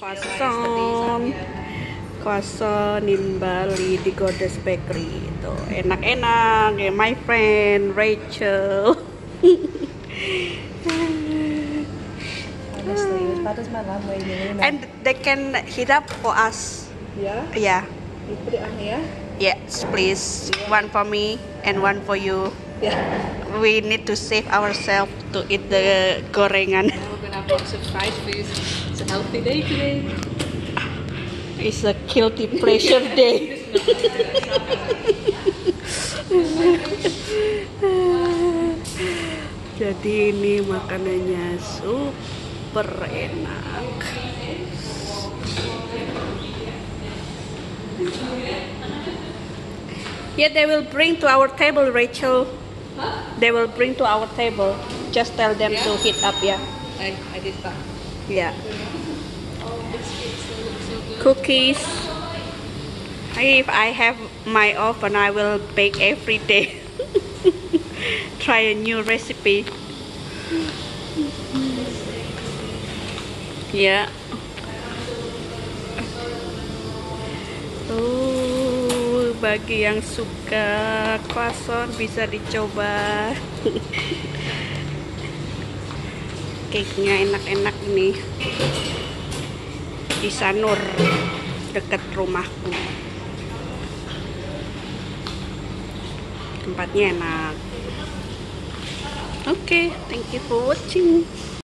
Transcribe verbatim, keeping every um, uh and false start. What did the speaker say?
Croissant, croissant in Bali di Goddess Bakery. Itu enak-enak ya, my friend Rachel. Honestly, it was bad as my love lady. And they can heat up for us. Yeah? Yeah. You put it on here? Yes, please. One for me and one for you. Yeah. We need to save ourselves to eat the gorengan. We're gonna have lots of fried food. It's a healthy day today. It's a guilty pleasure day. Jadi ini makanannya super enak. Yeah, they will bring to our table, Rachel. Huh? They will bring to our table. Just tell them to heat up, yeah. I, I did that. Yeah. Oh, biscuits, they look so good. Cookies. If I have my oven, I will bake every day. Try a new recipe. Yeah. Oh, bagi yang suka croissant bisa dicoba. Cake-nya enak-enak nih. Di Sanur, dekat rumahku. Tempatnya enak. Oke, okay, thank you for watching.